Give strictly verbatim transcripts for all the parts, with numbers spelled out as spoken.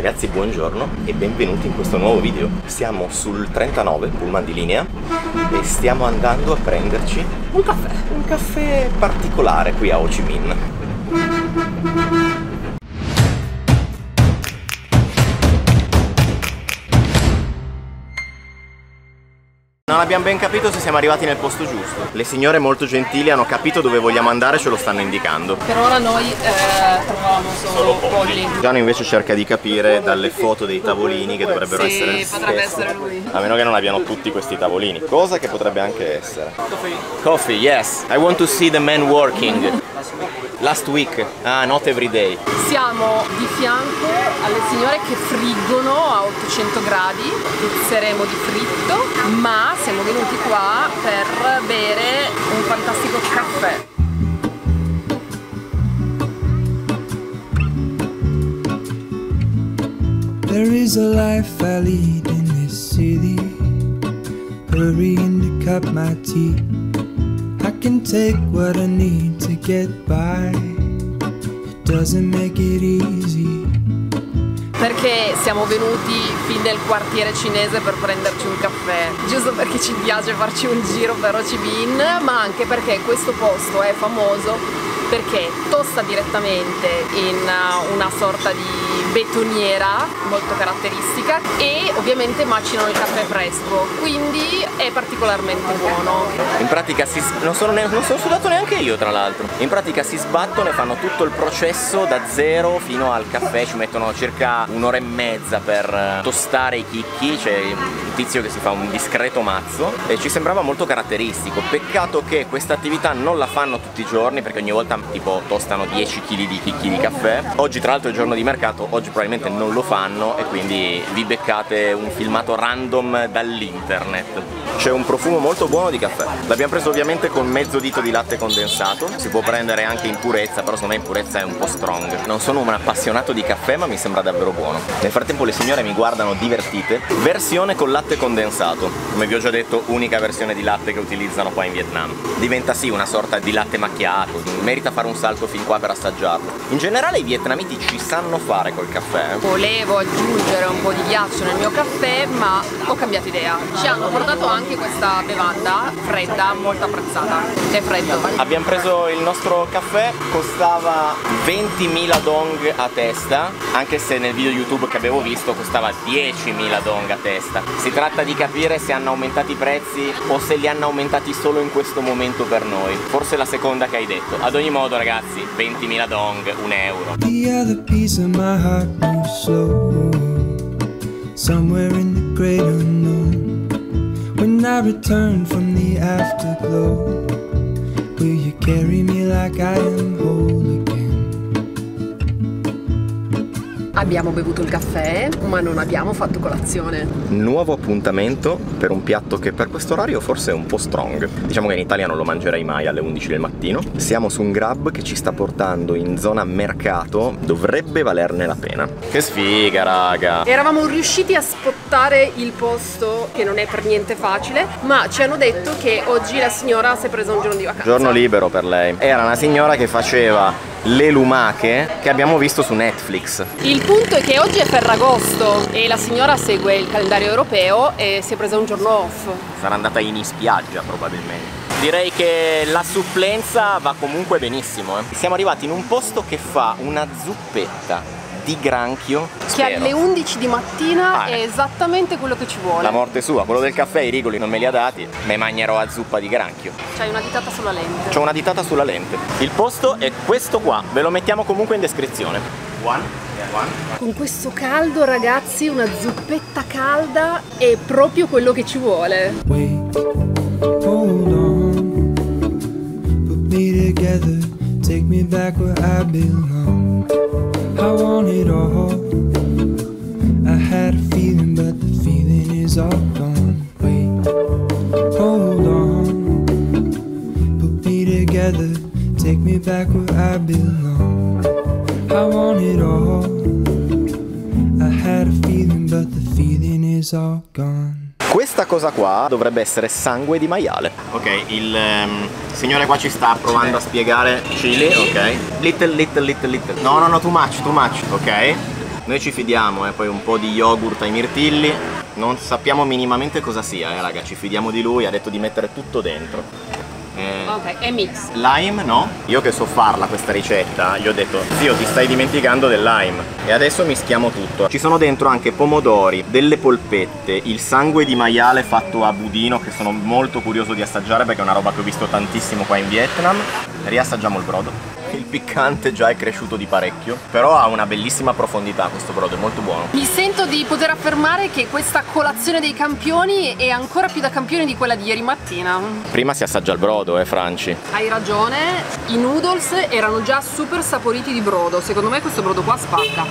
Ragazzi, buongiorno e benvenuti in questo nuovo video. Siamo sul trentanove, pullman di linea, e stiamo andando a prenderci un caffè. Un caffè particolare qui a Ho Chi Minh. Non abbiamo ben capito se siamo arrivati nel posto giusto. Le signore molto gentili hanno capito dove vogliamo andare e ce lo stanno indicando. Per ora noi eh, trovavamo solo, solo polli. Giano invece cerca di capire dalle foto dei tavolini che dovrebbero sì, essere Sì, potrebbe stessi. essere lui. A meno che non abbiano tutti questi tavolini. Cosa che potrebbe anche essere. Coffee. Coffee, yes. I want to see the man working. Last week. Ah, not every day. Siamo di fianco alle signore che friggono a ottocento gradi. Pizzeremo di fritto, ma siamo venuti qua per bere un fantastico caffè. There is a life I lead in this city, hurrying to cut my teeth. I can take what I need to get by. It doesn't make it easy. Perché siamo venuti fin nel quartiere cinese per prenderci un caffè, giusto perché ci piace farci un giro per Ho Chi Minh, ma anche perché questo posto è famoso perché tosta direttamente in una sorta di betoniera molto caratteristica e ovviamente macinano il caffè fresco, quindi è particolarmente buono. In pratica si, non, sono ne, non sono sudato neanche io, tra l'altro. In pratica si sbattono e fanno tutto il processo da zero fino al caffè, ci mettono circa un'ora e mezza per tostare i chicchi. C'è un tizio che si fa un discreto mazzo e ci sembrava molto caratteristico. Peccato che questa attività non la fanno tutti i giorni, perché ogni volta tipo tostano dieci chili di chicchi di caffè. Oggi tra l'altro è il giorno di mercato, oggi probabilmente non lo fanno e quindi vi beccate un filmato random dall'internet. C'è un profumo molto buono di caffè. L'abbiamo preso ovviamente con mezzo dito di latte condensato. Si può prendere anche in purezza, però secondo me in purezza è un po' strong. Non sono un appassionato di caffè, ma mi sembra davvero buono. Nel frattempo le signore mi guardano divertite. Versione con latte condensato. Come vi ho già detto, unica versione di latte che utilizzano qua in Vietnam. Diventa sì una sorta di latte macchiato. Merita fare un salto fin qua per assaggiarlo. In generale i vietnamiti ci sanno fare col caffè. Volevo aggiungere un po' di ghiaccio nel mio caffè, ma ho cambiato idea. Ci hanno portato anche questa bevanda fredda, molto apprezzata. È freddo. Abbiamo preso il nostro caffè, costava ventimila dong a testa, anche se nel video YouTube che avevo visto costava diecimila dong a testa. Si tratta di capire se hanno aumentato i prezzi o se li hanno aumentati solo in questo momento per noi. Forse la seconda che hai detto. Ad ogni modo ragazzi, ventimila dong, un euro. The other piece of my heart moves slow, somewhere in the great unknown. When I return from the afterglow, will you carry me like I am whole again? Abbiamo bevuto il caffè, ma non abbiamo fatto colazione. Nuovo appuntamento per un piatto che per questo orario forse è un po' strong. Diciamo che in Italia non lo mangerei mai alle undici del mattino. Siamo su un Grab che ci sta portando in zona mercato. Dovrebbe valerne la pena. Che sfiga, raga! Eravamo riusciti a spottare il posto, che non è per niente facile, ma ci hanno detto che oggi la signora si è presa un giorno di vacanza. Giorno libero per lei. Era una signora che faceva le lumache che abbiamo visto su Netflix. Il punto è che oggi è Ferragosto e la signora segue il calendario europeo e si è presa un giorno off. Sarà andata in spiaggia probabilmente. Direi che la supplenza va comunque benissimo, eh. Siamo arrivati in un posto che fa una zuppetta di granchio, spero. Che alle undici di mattina ah, è esattamente quello che ci vuole. La morte sua, quello del caffè i rigoli non me li ha dati, me magnerò a zuppa di granchio. C'hai una ditata sulla lente. C'ho una ditata sulla lente. Il posto è questo qua, ve lo mettiamo comunque in descrizione. One, one. Con questo caldo ragazzi, una zuppetta calda è proprio quello che ci vuole. Wait, hold on, put me together, take me back where I belong. I want it all. I had a feeling, but the feeling is all gone. Wait, hold on, put me together, take me back where I belong. I want it all. I had a feeling, but the feeling is all gone. Questa cosa qua dovrebbe essere sangue di maiale. Ok, il um, signore qua ci sta provando a spiegare chili, ok. Little, little, little, little. No, no, no, too much, too much, ok. Noi ci fidiamo, eh, poi un po' di yogurt ai mirtilli. Non sappiamo minimamente cosa sia, eh raga, ci fidiamo di lui, ha detto di mettere tutto dentro. Eh, ok, è mix. Lime no? Io che so farla questa ricetta, gli ho detto zio ti stai dimenticando del lime. E adesso mischiamo tutto. Ci sono dentro anche pomodori, delle polpette, il sangue di maiale fatto a budino che sono molto curioso di assaggiare perché è una roba che ho visto tantissimo qua in Vietnam. Riassaggiamo il brodo. Il piccante già è cresciuto di parecchio, però ha una bellissima profondità questo brodo, è molto buono. Mi sento di poter affermare che questa colazione dei campioni è ancora più da campione di quella di ieri mattina. Prima si assaggia il brodo, eh Franci. Hai ragione, i noodles erano già super saporiti di brodo, secondo me questo brodo qua spacca.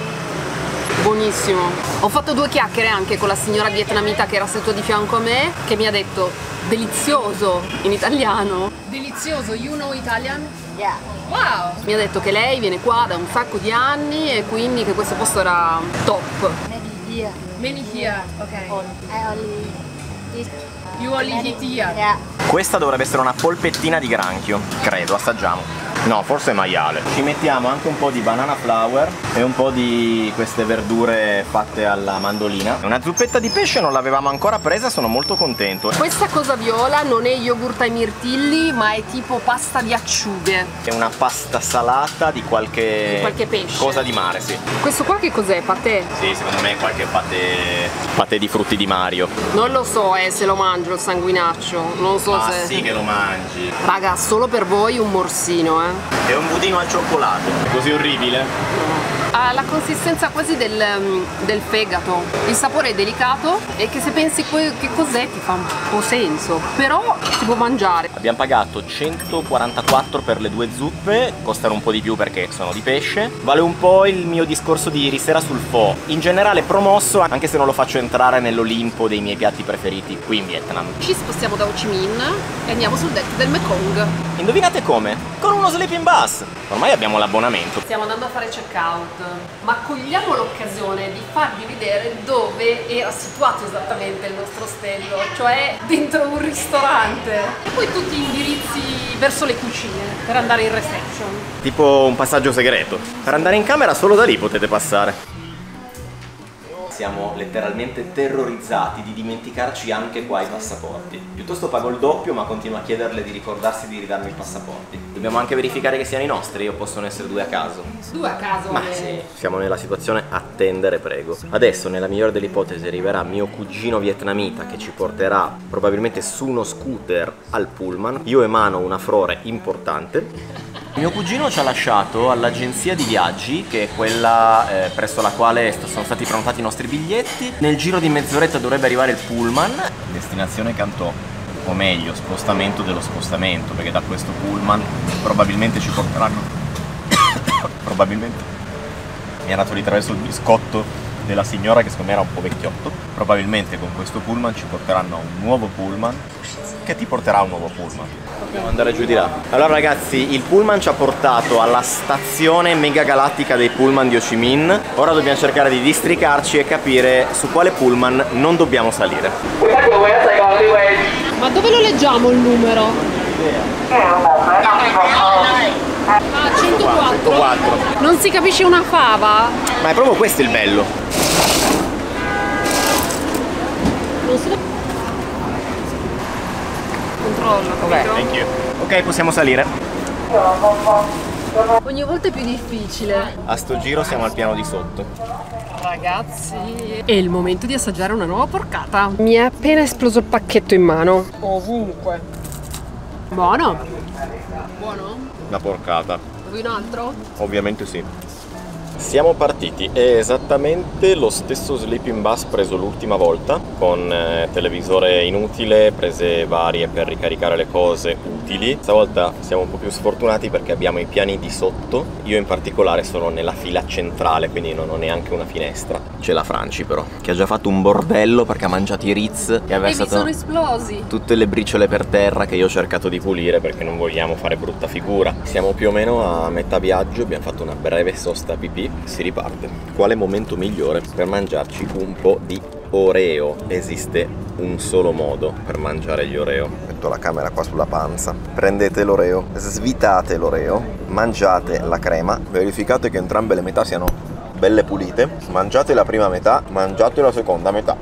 Buonissimo. Ho fatto due chiacchiere anche con la signora vietnamita che era seduta di fianco a me, che mi ha detto delizioso in italiano. Delizioso, you know Italian? Yeah. Wow! Mi ha detto che lei viene qua da un sacco di anni e quindi che questo posto era top. Maybe here. Many here, ok. I only eat. You only eat here. Yeah. Questa dovrebbe essere una polpettina di granchio, credo, assaggiamo. No, forse è maiale. Ci mettiamo anche un po' di banana flour e un po' di queste verdure fatte alla mandolina. Una zuppetta di pesce non l'avevamo ancora presa, sono molto contento. Questa cosa viola non è yogurt ai mirtilli, ma è tipo pasta di acciughe. È una pasta salata di qualche, Di qualche pesce. cosa di mare, sì. Questo qua che cos'è? Patè? Sì, secondo me è qualche patè, patè di frutti di Mario. Non lo so eh, se lo mangio il sanguinaccio, non so Ah se... sì che lo mangi. Raga, solo per voi un morsino, eh. È un budino al cioccolato. È così orribile? Ha la consistenza quasi del, um, del fegato. Il sapore è delicato e che se pensi que- che cos'è ti fa un po' senso. Però si può mangiare. Abbiamo pagato centoquarantaquattro per le due zuppe, costano un po' di più perché sono di pesce. Vale un po' il mio discorso di ieri sera sul pho. In generale promosso, anche se non lo faccio entrare nell'Olimpo dei miei piatti preferiti qui in Vietnam. Ci spostiamo da Ho Chi Minh e andiamo sul deck del Mekong. Indovinate come? Con uno sleeping bus! Ormai abbiamo l'abbonamento. Stiamo andando a fare check out, ma cogliamo l'occasione di farvi vedere dove era situato esattamente il nostro ostello, cioè dentro un ristorante. E poi tutti gli indirizzi verso le cucine per andare in reception. Tipo un passaggio segreto. Per andare in camera solo da lì potete passare. Siamo letteralmente terrorizzati di dimenticarci anche qua i passaporti. Piuttosto pago il doppio ma continuo a chiederle di ricordarsi di ridarmi i passaporti. Dobbiamo anche verificare che siano i nostri, o possono essere due a caso. Due a caso? Ma le... sì, siamo nella situazione attendere prego. Adesso nella migliore delle ipotesi arriverà mio cugino vietnamita che ci porterà probabilmente su uno scooter al pullman. Io emano una frore importante. Mio cugino ci ha lasciato all'agenzia di viaggi, che è quella eh, presso la quale sono stati prenotati i nostri biglietti. Nel giro di mezz'oretta dovrebbe arrivare il pullman. Destinazione Cantò, o meglio, spostamento dello spostamento, perché da questo pullman probabilmente ci porteranno... probabilmente mi è andato di traverso il biscotto della signora che secondo me era un po' vecchiotto. Probabilmente con questo pullman ci porteranno a un nuovo pullman che ti porterà a un nuovo pullman. Dobbiamo andare giù di là. Allora ragazzi, il pullman ci ha portato alla stazione mega galattica dei pullman di Ho Chi Minh. Ora dobbiamo cercare di districarci e capire su quale pullman non dobbiamo salire. Ma dove lo leggiamo il numero? Ah, centoquattro. centoquattro. Non si capisce una fava? Ma è proprio questo il bello. Non si controllo, capito? Thank you. Ok, possiamo salire. Ogni volta è più difficile. A sto giro siamo al piano di sotto. Ragazzi, è il momento di assaggiare una nuova porcata. Mi è appena esploso il pacchetto in mano. Ovunque. Buono? Buono? La porcata. Vuoi un altro? Ovviamente sì. Siamo partiti, è esattamente lo stesso sleeping bus preso l'ultima volta, con eh, televisore inutile, prese varie per ricaricare le cose utili. Stavolta siamo un po' più sfortunati perché abbiamo i piani di sotto. Io in particolare sono nella fila centrale, quindi non ho neanche una finestra. C'è la Franci però, che ha già fatto un bordello perché ha mangiato i Ritz e ha E mi versato sono esplosi. tutte le briciole per terra che io ho cercato di pulire perché non vogliamo fare brutta figura. Siamo più o meno a metà viaggio, abbiamo fatto una breve sosta pipì. Si riparte. Quale momento migliore per mangiarci un po' di Oreo? Esiste un solo modo per mangiare gli Oreo. Metto la camera qua sulla panza. Prendete l'Oreo, svitate l'Oreo, mangiate la crema, verificate che entrambe le metà siano belle pulite. Mangiate la prima metà, mangiate la seconda metà.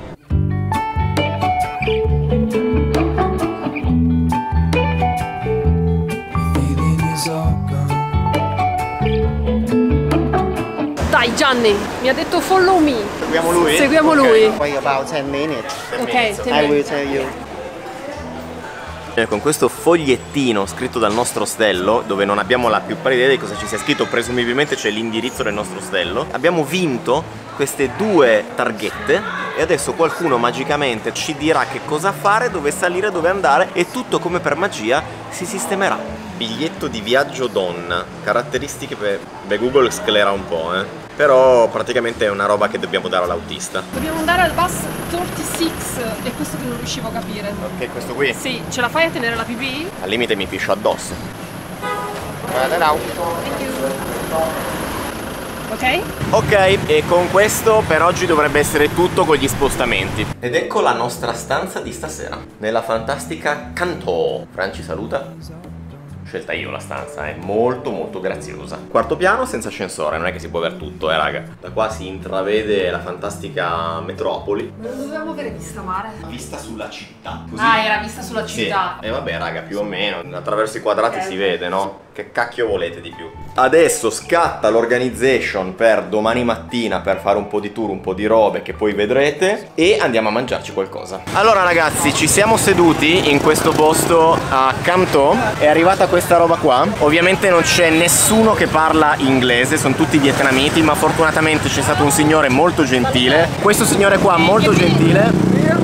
Dai Gianni, mi ha detto follow me. Seguiamo lui? Seguiamo Okay. lui. Wait about ten minutes. Ok, I will tell you. Con questo fogliettino scritto dal nostro ostello, dove non abbiamo la più pallida idea di cosa ci sia scritto, presumibilmente c'è l'indirizzo del nostro ostello, abbiamo vinto queste due targhette e adesso qualcuno magicamente ci dirà che cosa fare, dove salire, dove andare e tutto come per magia si sistemerà. Biglietto di viaggio donna, caratteristiche per... Beh, Google sclera un po', eh. Però praticamente è una roba che dobbiamo dare all'autista. Dobbiamo andare al bus trentasei, è questo che non riuscivo a capire. Ok, questo qui? Sì, ce la fai a tenere la pipì? Al limite mi piscio addosso. Ok? Ok, e con questo per oggi dovrebbe essere tutto con gli spostamenti. Ed ecco la nostra stanza di stasera, nella fantastica Canto. Franci saluta. Scelta io la stanza, è molto molto graziosa. Quarto piano senza ascensore, non è che si può avere tutto, eh raga. Da qua si intravede la fantastica metropoli. Non dovevamo avere vista mare. Vista sulla città. Così. Ah, era vista sulla Sì. città. E vabbè raga, più o meno, attraverso i quadrati Ok. si vede, no? Che cacchio volete di più? Adesso scatta l'organization per domani mattina per fare un po' di tour, un po' di robe che poi vedrete e andiamo a mangiarci qualcosa. Allora ragazzi, ci siamo seduti in questo posto a Canto, è arrivata questa roba qua. Ovviamente non c'è nessuno che parla inglese, sono tutti vietnamiti, ma fortunatamente c'è stato un signore molto gentile. Questo signore qua molto gentile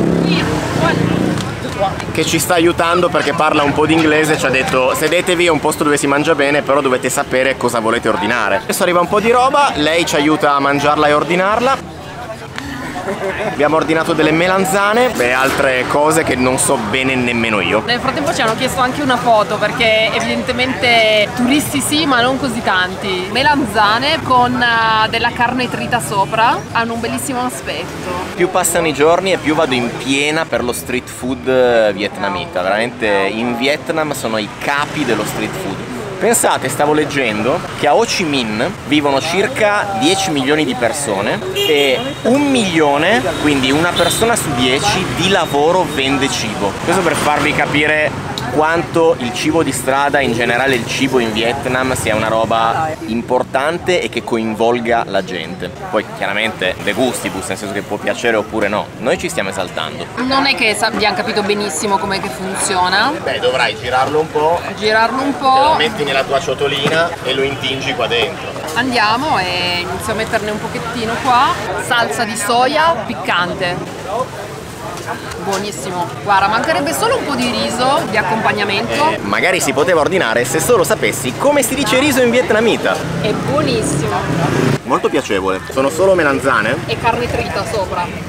che ci sta aiutando perché parla un po' di inglese, ci ha detto sedetevi, è un posto dove si mangia bene, però dovete sapere cosa volete ordinare. Adesso arriva un po' di roba, lei ci aiuta a mangiarla e ordinarla. Abbiamo ordinato delle melanzane e altre cose che non so bene nemmeno io. Nel frattempo ci hanno chiesto anche una foto perché evidentemente turisti sì, ma non così tanti. Melanzane con uh, della carne trita sopra, hanno un bellissimo aspetto. Più passano i giorni e più vado in piena per lo street food vietnamita. Veramente in Vietnam sono i capi dello street food. Pensate, stavo leggendo che a Ho Chi Minh vivono circa dieci milioni di persone e un milione, quindi una persona su dieci, di lavoro vende cibo. Questo per farvi capire quanto il cibo di strada, in generale il cibo in Vietnam, sia una roba importante e che coinvolga la gente. Poi chiaramente de gustibus, nel senso che può piacere oppure no. Noi ci stiamo esaltando. Non è che abbiamo capito benissimo com'è che funziona. Beh, dovrai girarlo un po', Girarlo un te lo po', metti nella tua ciotolina e lo intingi qua dentro. andiamo e inizio a metterne un pochettino qua. Salsa di soia piccante. Buonissimo. Guarda, mancherebbe solo un po' di riso di accompagnamento. Eh, magari si poteva ordinare se solo sapessi come si dice riso in vietnamita. È buonissimo. Molto piacevole. Sono solo melanzane. E carne trita sopra.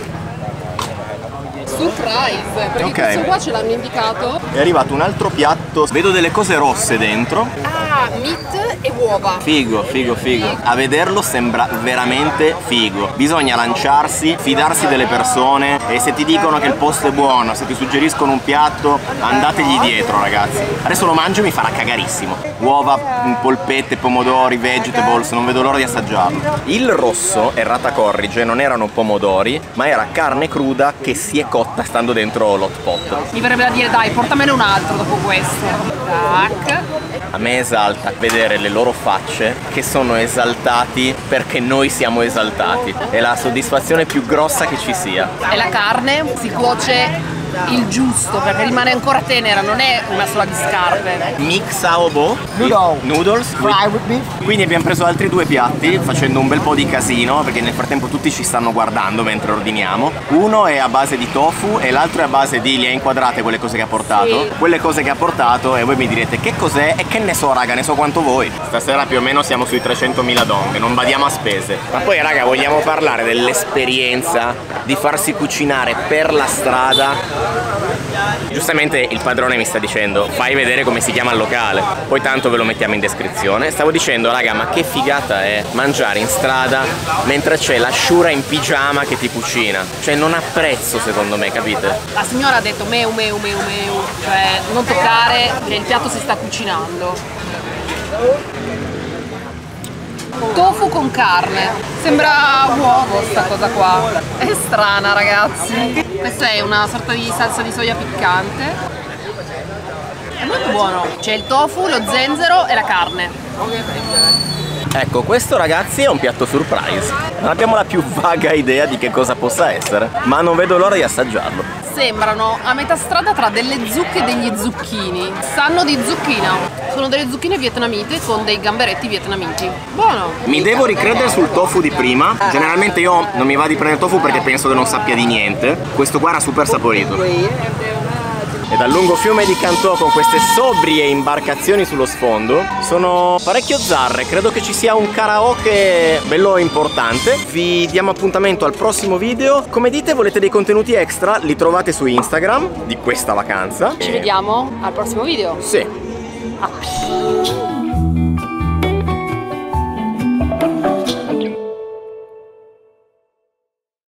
Surprise, perché Ok. questo qua ce l'hanno indicato. È arrivato un altro piatto. Vedo delle cose rosse dentro. Ah, meat e uova. Figo, figo, figo. A vederlo sembra veramente figo. Bisogna lanciarsi, fidarsi delle persone e se ti dicono che il posto è buono, se ti suggeriscono un piatto, andategli dietro ragazzi. Adesso lo mangio e mi farà cagarissimo. Uova, polpette, pomodori, vegetables, non vedo l'ora di assaggiarlo. Il rosso, errata corrige, non erano pomodori, ma era carne cruda che si è cotta stando dentro l'hot pot. Mi verrebbe da dire dai, portamene un altro dopo questo. Tac. A me esalta vedere le loro facce che sono esaltati perché noi siamo esaltati. È la soddisfazione più grossa che ci sia. E la carne si cuoce il giusto perché rimane ancora tenera, non è una sola di scarpe. Mix Sao Bo Noodle. Noodles Fry with beef. Quindi abbiamo preso altri due piatti facendo un bel po' di casino perché nel frattempo tutti ci stanno guardando mentre ordiniamo. Uno è a base di tofu e l'altro è a base di, le ha inquadrate quelle cose che ha portato? Sì. Quelle cose che ha portato e voi mi direte che cos'è e che ne so raga, ne so quanto voi. Stasera più o meno siamo sui trecentomila dong, non badiamo a spese. Ma poi raga, vogliamo parlare dell'esperienza di farsi cucinare per la strada? Giustamente il padrone mi sta dicendo fai vedere come si chiama il locale, poi tanto ve lo mettiamo in descrizione. Stavo dicendo raga, ma che figata è mangiare in strada mentre c'è la sciura in pigiama che ti cucina, cioè non ha prezzo secondo me, capite? La signora ha detto meu meu meu meu, cioè non toccare che il piatto si sta cucinando. Tofu con carne. Sembra uovo sta cosa qua. È strana, ragazzi. Questa è una sorta di salsa di soia piccante. È molto buono. C'è il tofu, lo zenzero e la carne. Ecco, questo ragazzi è un piatto surprise. Non abbiamo la più vaga idea di che cosa possa essere, ma non vedo l'ora di assaggiarlo. Sembrano a metà strada tra delle zucche e degli zucchini. Sanno di zucchina. Sono delle zucchine vietnamite con dei gamberetti vietnamiti. Buono. Mi devo ricredere sul tofu di prima. Generalmente io non mi va di prendere tofu perché penso che non sappia di niente. Questo qua era super saporito. E dal lungo fiume di Cantò con queste sobrie imbarcazioni sullo sfondo sono parecchio zarre, credo che ci sia un karaoke bello importante. Vi diamo appuntamento al prossimo video. Come dite, volete dei contenuti extra? Li trovate su Instagram di questa vacanza. Ci vediamo al prossimo video. Sì. Ah.